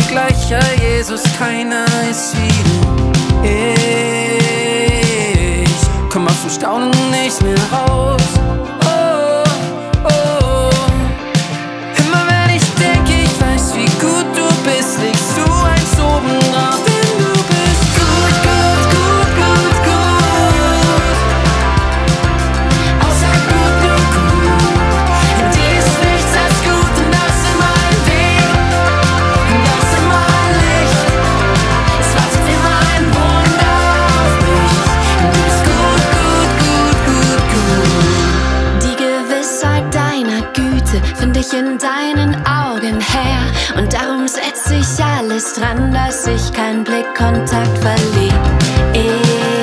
gleich, ja Jesus, keiner ist wie du. Ich komm aus dem Staunen nicht mehr raus. Oh, oh. Immer wenn ich denke, ich weiß, wie gut du bist, legst du eins oben drauf, denn du bist gut, gut, gut, gut, gut. Außer gut, nur gut. In dir ist nichts als gut und das ist mein Weg. Und das ist mein Licht. Es wartet immer ein Wunder auf mich. Und du bist gut, gut, gut, gut, gut. Die Gewissheit deiner Güte find ich in deinen Augen her. Und darum setz ich alles dran, dass ich keinen Blickkontakt verliere.